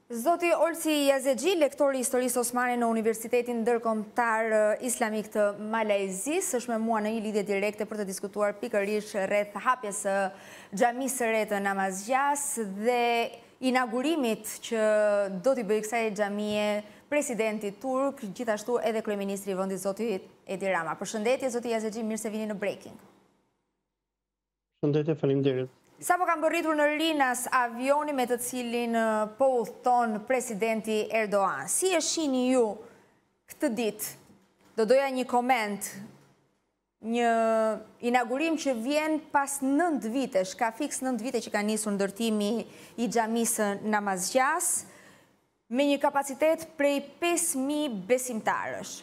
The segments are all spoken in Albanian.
Zoti Olsi Yazexhi, lektor i historisë osmane në Universitetin Ndërkombëtar Islamik të Malajzisë, është me mua në një lidhje direkte për të diskutuar pikërisht rreth hapjes së xhamisë së re të Namazgjas dhe inaugurimit që do t'i bëjë kësaj xhamie presidenti turk, gjithashtu edhe kryeministri i vendit zoti Edi Rama. Përshëndetje zoti Yazexhi, mirë se vini në Breaking. Përshëndetje, faleminderit. Sa po kam bërritur në Rinas avioni me të cilin po udhton presidenti Erdogan. Si e shihni ju këtë ditë? Do doja një koment, një inaugurim që vjen pas 9 vitesh, ka fiks 9 vite që ka nisur ndërtimi i xhamisë Namazgjas me një kapacitet prej 5.000 besimtarësh.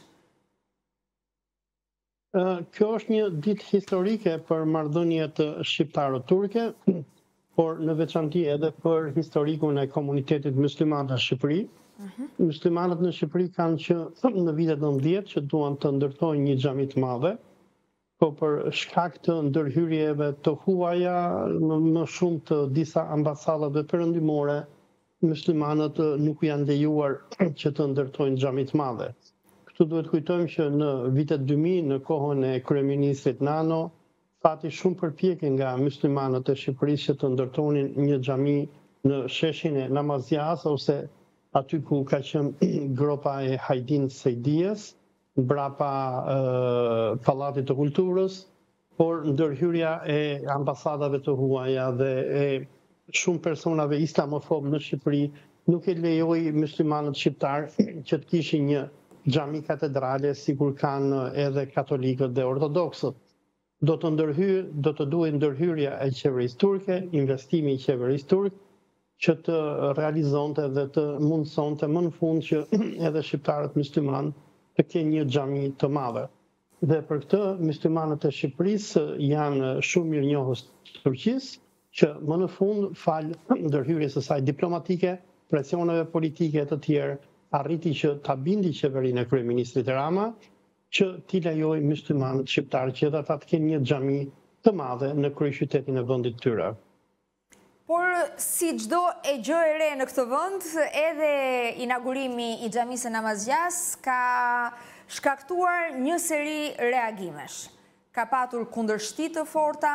Kjo është një ditë historike për marrëdhëniet shqiptaro-turke, por në veçanti edhe për historikun e komunitetit musliman në Shqipëri. Muslimanët në Shqipëri kanë që në vitet 90 që duan të ndërtojnë një xhami të madhe, po për shkak të ndërhyrjeve të huaja më shumë të disa ambasadave perëndimore, muslimanët nuk janë lejuar që të ndërtojnë xhami të madhe. Këtu duhet kujtojmë që në vitet 2000, në kohën e kryeministrit Nano, pati shumë përpjekje nga muslimanët e Shqipërisë që të ndërtonin një xhami në sheshin e Namazgjas ose aty ku ka qenë gropa e Hajdin Sejdijes, mbrapa Pallatit të Kulturës, por ndërhyrja e ambasadave të huaja dhe e shumë personave islamofobë në Shqipëri nuk e lejoi muslimanët shqiptar që të kishin një xhami katedrale sikur kanë edhe katolikët dhe ortodoksët. Do të duhet ndërhyrja e qeverisë turke, investimi i qeverisë turke që të realizonte dhe të mundsonte më në fund që edhe shqiptarët musliman të kenë një xhami të madhe. Dhe për këtë muslimanët e Shqipërisë janë shumë mirënjohës të Turqisë që më në fund fal ndërhyrjes së saj diplomatike, presioneve politike të tjerë, arriti që ta bindi qeverinë e kryeministrit Rama që t'i lejojë muslimanët shqiptarë që edhe ata të kenë një xhami të madhe në kryeqytetin e vendit tyre. Por si çdo e gjë e re në këtë vend, edhe inaugurimi i xhamisë së Namazgjas ka shkaktuar një seri reagimesh. Ka patur kundërshti të forta.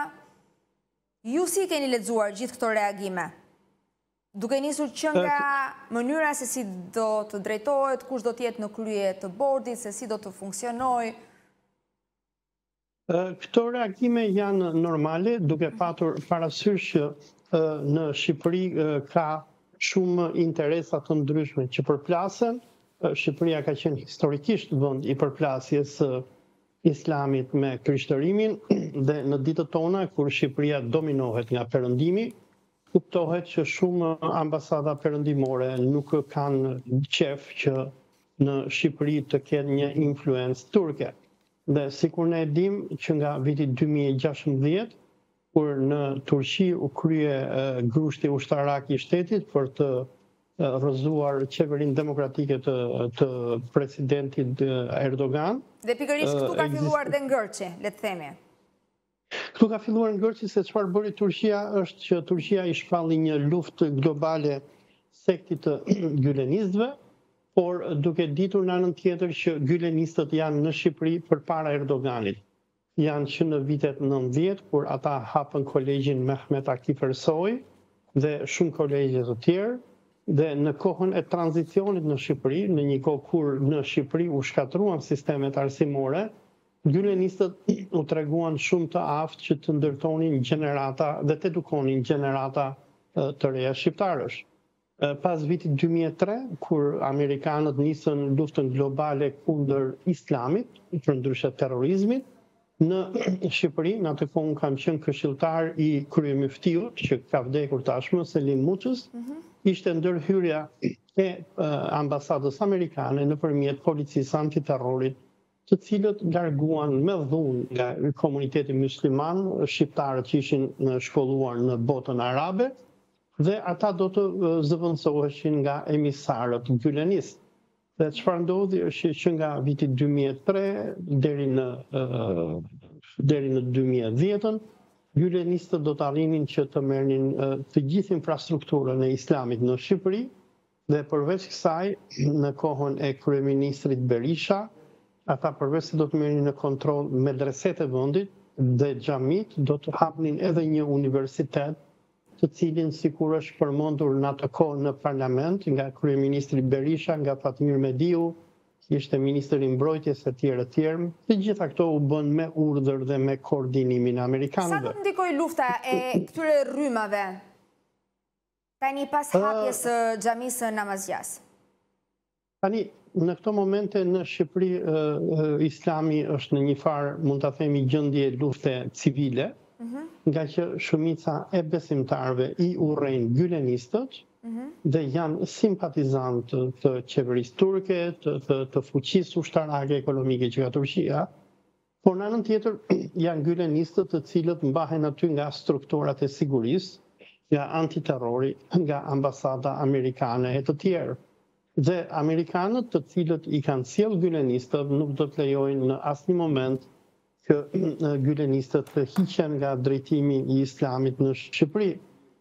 Ju si keni lexuar gjithë këto reagime? Duke nisur që nga mënyra se si do të drejtohet, kush do t'jetë në krye të bordit, se si do të funksionojë? Këto reagime janë normale, duke patur parasysh që në Shqipëri ka shumë interesa të ndryshme që përplasen. Shqipëria ka qenë historikisht vend i përplasjes islamit me krishterimin dhe në ditët tona kur Shqipëria dominohet nga perëndimi, kuptohet që shumë ambasada perëndimore nuk kanë qef që në Shqipëri të kenë një influencë turke. Dhe sikur ne e dim që nga viti 2016, kur në Turqi u krye grushti ushtarak i shtetit për të rrëzuar qeverinë demokratike të presidentit Erdogan. Dhe pikërisht këtu ka filluar dhe ngërçi, le të themi. Këtu ka filluar ngërçi se çfarë bëri Turqia është që Turqia i shpalli një luftë globale sektit të gylenistëve, por duke ditur në anën tjetër që gylenistët janë në Shqipëri përpara Erdoganit. Janë që në vitet 90 kur ata hapën kolegjin Mehmet Akif Ersoy dhe shumë kolegje të tjerë, dhe në kohën e tranzicionit në Shqipëri, në një kohë kur në Shqipëri u shkatruan sistemet arsimore, gylenistët u treguan shumë të aftë që të ndërtonin gjenerata dhe të edukonin gjenerata të reja shqiptarësh. Pas vitit 2003, kur amerikanët nisën luftën globale kundër islamit, përndryshe terrorizmit, në Shqipëri, në atë kohë kam qenë këshilltar i kryemuftiut, që ka vdekur tashmë, Selim Muçës, ishte ndërhyrja e ambasadës amerikane nëpërmjet policisë antiterrorit, të cilët larguan me dhunë nga komuniteti musliman, shqiptarët që ishin shkolluar në botën arabe, dhe ata do të zëvendësoheshin nga emisarët gylenistë. Dhe çfarë ndodhi është që nga viti 2003 deri në 2010, gylenistët do të arrinin që të merrnin të gjithë infrastrukturën e islamit në Shqipëri Dhe përveç kësaj, në kohën e kryeministrit Berisha, ata përveç se do të merrnin në kontroll medreset e vendit dhe xhamit, do të hapnin edhe një universitet, të cilin sikur është përmendur në atë kohë në parlament nga kryeministri Berisha, nga Fatmir Mediu, ishte ministri i mbrojtjes e tjerë. Të gjitha këto u bën me urdhër dhe me koordinimin e amerikanëve. Sa do të ndikojë lufta e këtyre rrymave tani pas hapjes së xhamisë Namazjas? Tani, në këto momente në Shqipëri, Islami është në një farë, mund ta themi, gjendje lufte civile, nga që shumica e besimtarëve i urrejnë gylenistët dhe janë simpatizantë të qeverisë turke, të fuqisë ushtarake ekonomike që ka Turqia, por në anën tjetër janë gylenistët të cilët mbahen aty nga strukturat e sigurisë, nga antiterrori, nga ambasada amerikane e të tjerë. Dhe amerikanët të cilët i kanë sjell gylenistët nuk do të lejojnë në asnjë moment që gylenistët të hiqen nga drejtimi i Islamit në Shqipëri.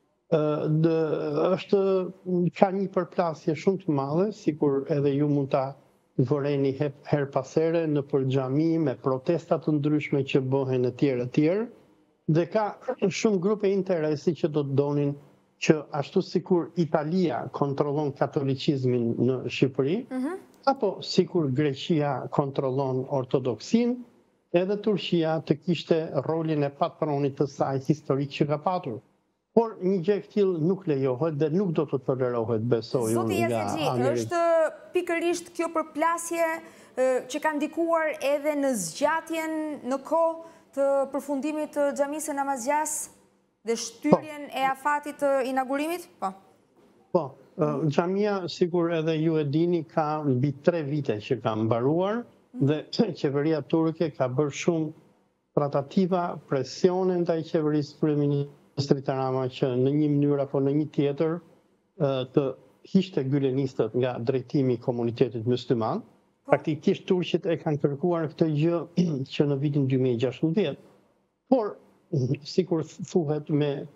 Ka një përplasje shumë të madhe, sikur edhe ju mund ta vëreni her pas here në për xhami me protesta të ndryshme që bëhen e tjerë, dhe ka shumë grupe interesi që do të donin që ashtu sikur Italia kontrollon katolicizmin në Shqipëri, apo sikur Greqia kontrollon ortodoksin, edhe Turqia të kishte rolin e patronit të saj historik që ka patur. Por një gjë e tillë nuk lejohet dhe nuk do të tolerohet, besoj unë, nga Amerika. Zoti Yazeci, është pikërisht kjo përplasje që ka ndikuar edhe në zgjatjen në kohë të përfundimit të xhamisë Namazjas dhe shtyrjen e afatit të inaugurimit? Po, xhamia, sikur edhe ju e dini, ka mbi 3 vite që ka mbaruar dhe qeveria turke ka bërë shumë tratativa, presione ndaj qeverisë kryeministrit Rama që në një mënyrë apo në një tjetër të hiqte gylenistët nga drejtimi i komunitetit musliman. Praktikisht turqit e kanë kërkuar këtë gjë që në vitin 2016. Por, sikur thuhet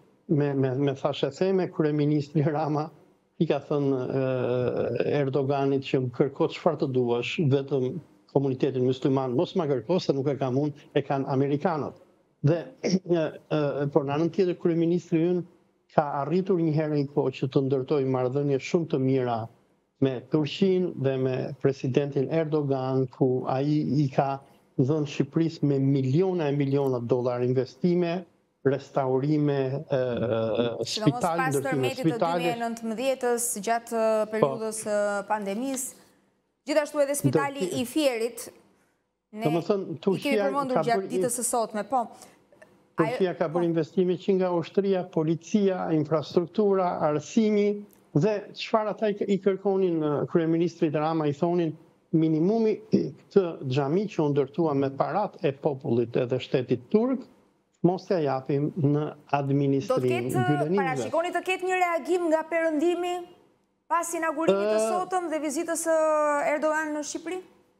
me thashë theme, kryeministri Rama i ka thënë Erdoganit që më kërko çfarë të duash, vetëm komunitetin musliman mos ma kërko, se nuk e kam unë, e kanë amerikanët. Dhe, por në anën tjetër, kryeministri ynë ka arritur një herë një kohë që të ndërtojë marrëdhënie shumë të mira me Turqinë dhe me presidentin Erdogan, ku ai i ka dhënë Shqipërisë me miliona e miliona dollar investime, restaurime, spitale, ndërtime spitale. Pas tërmetit të 2019-s, gjatë periudhës pandemisë, gjithashtu edhe spitali i Fierit, ne i kemi përmendur gjatë ditës së sotme, po. Turqia ka bërë investime që nga ushtria, policia, infrastruktura, arsimi, dhe çfarë ata i kërkonin kryeministrit Rama, i thonin minimumi të xhami që u ndërtua me parat e popullit edhe shtetit turk, mos ja japim në administrim gylenistëve. Parashikoni të ketë një reagim nga perëndimi pas inaugurimit të sotëm dhe vizitës së Erdogan në Shqipëri?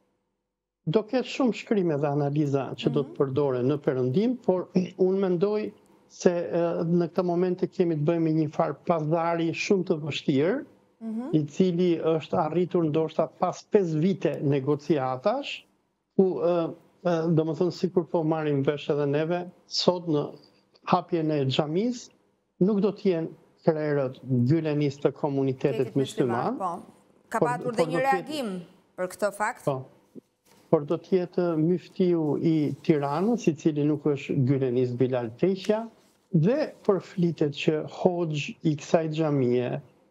Do ketë shumë shkrime dhe analiza që do të përdore në perëndim, por unë mendoj se në këtë moment kemi të bëjmë një farë pazari shumë të vështirë, i cili është arritur ndoshta pas 5 vite negociatash, ku domethënë sikur po marrim vesh edhe neve, sot në hapjen e xhamisë nuk do të jenë krerët gylenistë të komunitetit musliman. Ka patur dhe një reagim për këtë fakt? Por do të jetë muftiu i Tiranës, i cili nuk është gylenist Bilal Teqja, dhe përflitet që hoxh i kësaj xhamie,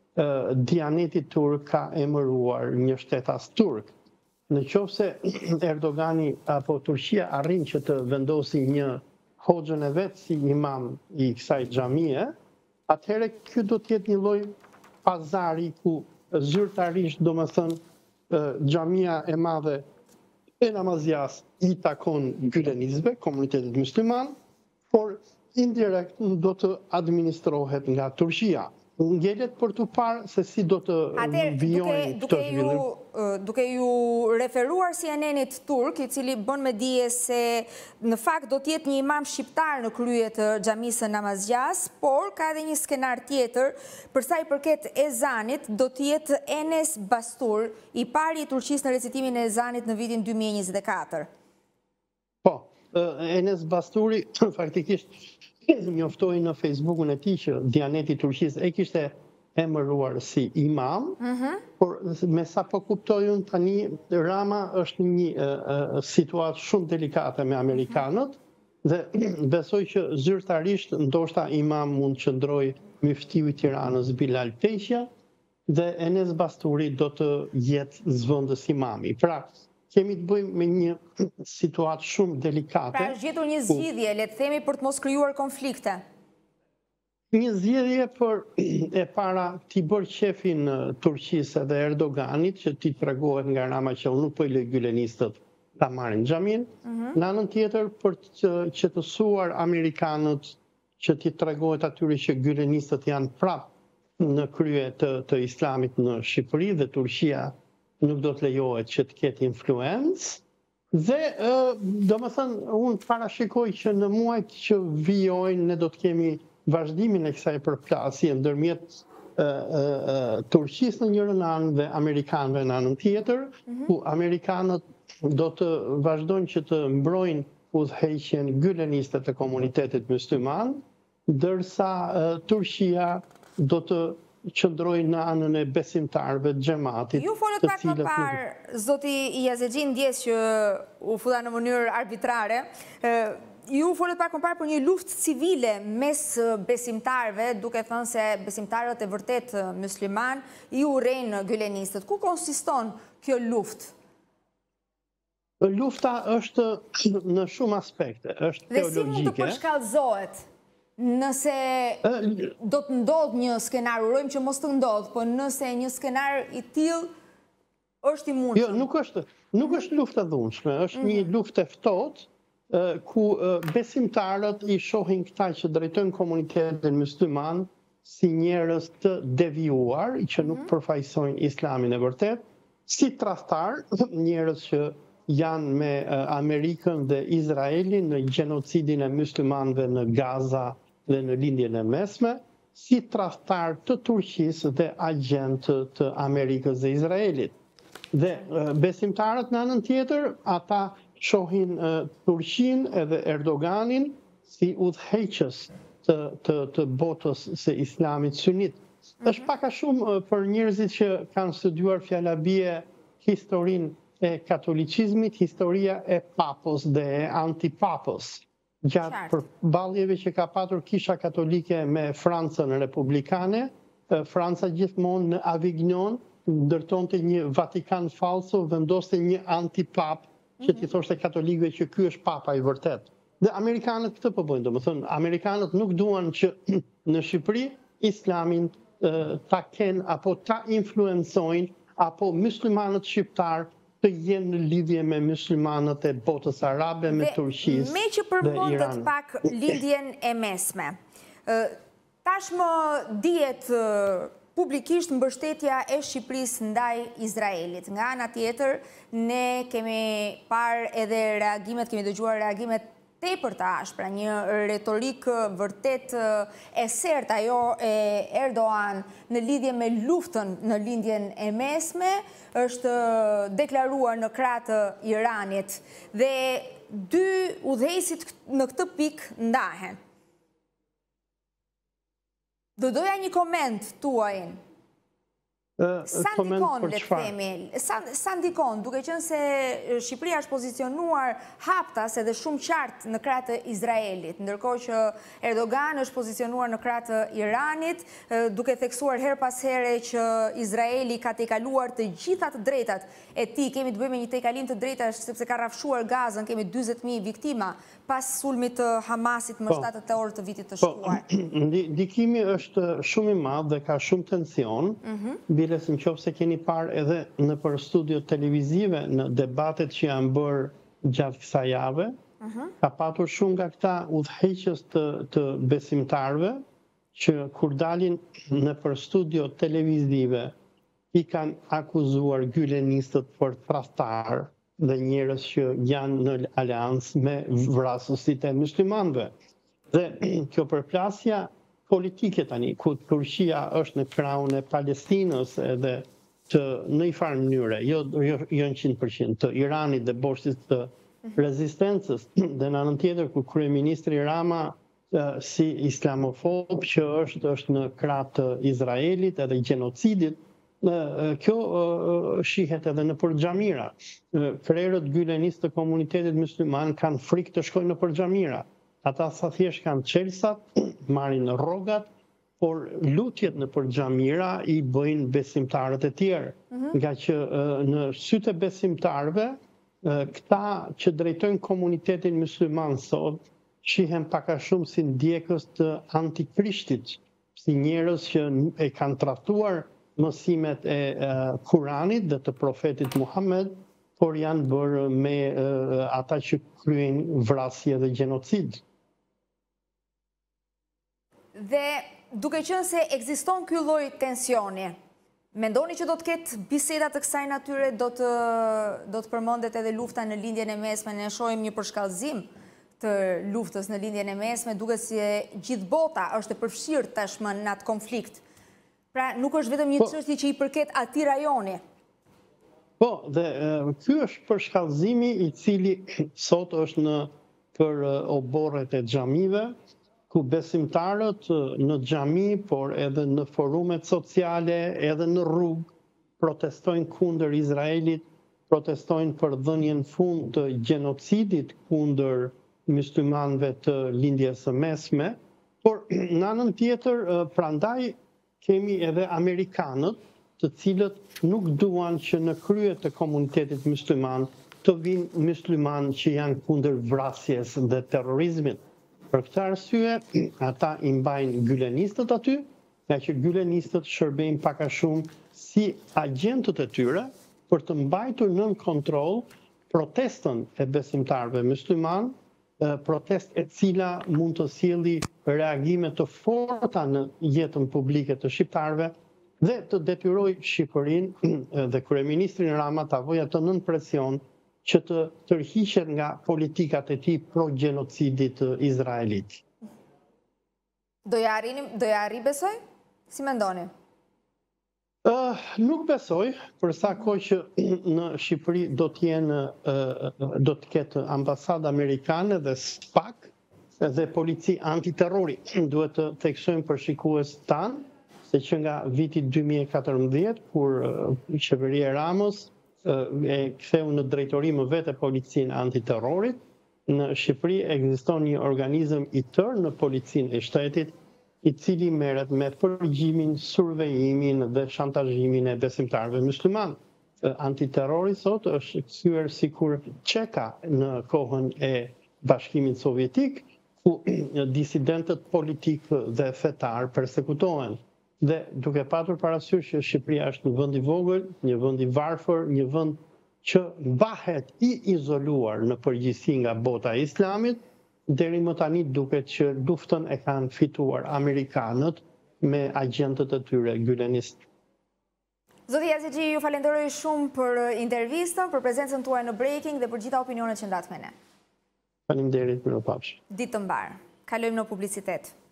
Dianeti turk ka emëruar një shtetas turk. Në qoftë se Erdogani apo Turqia arrin që të vendosi një hoxhën e vet si imam i kësaj xhamie, atëherë ky do të jetë një lloj pazari ku zyrtarisht, domethënë, xhamia e madhe e Namazjas i takon gylenistëve, komunitetit musliman, por indirekt do të administrohet nga Turqia. Ngjelet për të parë se si do të vijojnë këtë zhvillim. duke ju referuar CNN-it turk, i cili bën me dije se në fakt do t'jetë një imam shqiptar në krye të xhamisë Namazgjas, por ka edhe një skenar tjetër, për sa i përket ezanit, do t'jetë Enes Bastur, i pari i Turqisë në recitimin e ezanit në vitin 2024. Po, Enes Basturi faktikisht njoftoi në Facebookun e tij që Dianeti i Turqisë e kishte emëruar si imam, por me sa po kuptoj unë tani, Rama është një situatë shumë delikate me amerikanët, dhe besoj që zyrtarisht ndoshta imam mund të qëndroj muftiu i Tiranës Bilal Peqja, dhe Enes Basturi do të jetë zvendës imami. Pra, kemi të bëjmë me një situatë shumë delikate. Pra, është gjetur një zgjidhje, le të themi, për të mos krijuar konflikte. Një zgjedhje për e para t'i bërë qefin Turqisë dhe Erdoganit, që t'i tregohet nga Rama që unë nuk po i lej gylenistët ta marrin xhamin. Në anën tjetër për të qetësuar amerikanët, që t'i tregohet atyre që gylenistët janë prapë në krye të islamit në Shqipëri dhe Turqia nuk do të lejohet që të ketë influencë. Dhe, domethënë, unë parashikoj që në muajt që vijojnë ne do të kemi vazhdimin e kësaj përplasje ndërmjet Turqisë në njërin anë dhe amerikanëve në anën tjetër, ku amerikanët do të vazhdojnë që të mbrojnë udhëheqjen gyleniste të komunitetit musliman, ndërsa Turqia do të qëndrojnë në anën e besimtarëve të xhamatit. Ju folët pak më parë, zoti Yazexhi ndjes që u futa në mënyrë arbitrare, ju folët pak më parë për një luftë civile mes besimtarëve, duke thënë se besimtarët e vërtet musliman i urrejnë gylenistët. Ku konsiston kjo luftë? Lufta është në shumë aspekte, është teologjike. Dhe si mund të përshkallëzohet? Nëse do të ndodhë një skenar, urojmë që mos të ndodhë, po nëse një skenar i tillë është i mundshëm. Jo, nuk është luftë e dhunshme, është një luftë e ftohtë, ku besimtarët i shohin këta që drejtojnë komunitetin musliman si njerëz të devijuar, që nuk përfaqësojnë islamin e vërtet, si tradhtar, njerëz që janë me Amerikën dhe Izraelin në gjenocidin e muslimanëve në Gaza dhe në lindjen e mesme, si tradhtar të Turqisë dhe agent të Amerikës dhe Izraelit. Dhe besimtarët në anën tjetër, ata shohin Turqinë edhe Erdoganin si udhëheqës të botës së islamit sunit. Është pak a shumë për njerëzit që kanë studiuar fjalabbie historinë e katolicizmit, historia e papës dhe e antipapës. Gjatë përballjeve që ka patur Kisha Katolike me Francën republikane, Franca gjithmonë në Avignon ndërtonte një Vatikan falso, vendoste një antipap që t'i thoshte katolikëve që ky është papa i vërtet. Dhe amerikanët këtë po bëjnë, domethënë amerikanët nuk duan që në Shqipëri islamin ta kenë apo ta influencojnë apo muslimanët shqiptar të jenë në lidhje me muslimanët e botës arabe, me Turqisë dhe Iranin. Me që përmendet pak lindjen e mesme, tashmë dihet publikisht mbështetja e Shqipërisë ndaj Izraelit. Nga ana tjetër, ne kemi parë edhe reagimet, kemi dëgjuar reagimet tepër të ashpra, një retorikë vërtet e sertë ajo e Erdogan në lidhje me luftën në lindjen e mesme, është deklaruar në krah të Iranit dhe dy udhëheqësit në këtë pikë ndahen. Do doja një koment tuajin. Sa ndikon, le të themi, sa ndikon, duke qenë se Shqipëria është pozicionuar haptas edhe shumë qartë në krah të Izraelit, ndërkohë që Erdogan është pozicionuar në krah të Iranit, duke theksuar her pas here që Izraeli ka tejkaluar të gjitha të drejtat e tij. Kemi të bëjmë një tejkalim të drejtash sepse ka rrafshuar Gazën, kemi 40.000 viktima pas sulmit të Hamasit më 7 tetor të vitit të shkuar. Ndikimi është shumë i madh dhe ka shumë tension. Biles në qoftë se keni parë edhe në për studio televizive në debatet që janë bërë gjatë kësaj jave, ka patur shumë nga këta udhëheqës të besimtarëve që kur dalin në për studio televizive i kanë akuzuar gylenistët për tradhtar dhe njerëz që janë në aleancë me vrasësit e muslimanëve. Dhe kjo përplasja politike tani, ku Turqia është në krahun e Palestinës edhe në një farë mënyre, jo në 100%, të Iranit dhe boshtit të rezistencës, dhe në anën tjetër ku kryeministri Rama si islamofob që është në krah të Izraelit edhe gjenocidit, kjo shihet edhe në për xhamira. Krerët gylenistë të komunitetit musliman kanë frikë të shkojnë në për xhamira. Ata sa thjesht kanë çelsat, marrin rrogat, por lutjet në për xhamira i bëjnë besimtarët e tjerë. Nga që në sytë e besimtarëve, këta që drejtojnë komunitetin musliman sot, shihen pak a shumë si ndjekës të antikrishtit, si njerëz që e kanë trahtuar mësimet e Kuranit dhe të profetit Muhammed, por janë bërë me ata që kryejnë vrasje dhe gjenocid. Dhe duke qenë se ekziston ky lloj tensioni, mendoni që do të ketë biseda të kësaj natyre, do të përmendet edhe lufta në lindjen e mesme, ne shohim një përshkallëzim të luftës në lindjen e mesme, duke si gjithë bota është e përfshirë tashmë në atë konflikt. Pra nuk është vetëm një çështje që i përket atij rajoni. Po, dhe ky është përshkallëzimi i cili sot është për oborret e xhamive, ku besimtarët në xhami, por edhe në forumet sociale, edhe në rrugë, protestojnë kundër Izraelit, protestojnë për dhënien fund të gjenocidit kundër muslimanëve të lindjes së mesme, por në anën tjetër, prandaj kemi edhe amerikanët, të cilët nuk duan që në krye të komunitetit musliman të vinë muslimanë që janë kundër vrasjes dhe terrorizmit. Për këtë arsye, ata i mbajnë gylenistët aty, nga që gylenistët shërbejnë pak a shumë si agjentët e tyre për të mbajtur nën kontroll protestën e besimtarëve musliman, protestë e cila mund të sjellë reagime të forta në jetën publike të shqiptarëve dhe të detyrojë Shqipërinë dhe kryeministrin Rama ta vojë atë nën presion që të tërhiqet nga politikat e tij pro-gjenocidit të Izraelit. Do ja arri besoj? Si mendoni? Nuk besoj, për sa kohë që në Shqipëri do të ketë ambasadë amerikane dhe SPAK dhe polici antiterrori. Duhet të theksojmë për shikues tanë, se që nga viti 2014, kur qeveria e Ramos e ktheu në drejtori më vete policinë antiterrorit, në Shqipëri ekziston një organizëm i tërë në policinë e shtetit, i cili merret me përgjimin, survejimin dhe shantazhimin e besimtarëve musliman. Antiterrori sot është kthyer sikur çeka në kohën e Bashkimit Sovjetik, ku disidentët politikë dhe fetar persekutohen. Dhe duke patur parasysh që Shqipëria është një vend i vogël, një vend i varfër, një vend që mbahet i izoluar në përgjithësi nga bota e Islamit, deri më tani duket që luftën e kanë fituar amerikanët me agjentët e tyre gylenist. Zoti Yazigji, ju falenderoj shumë për intervistën, për prezencën tuaj në Breaking dhe për gjitha opinionet që ndatë me ne. Faleminderit, mirupafshim. Ditë të mbarë. Kalojmë në publicitet.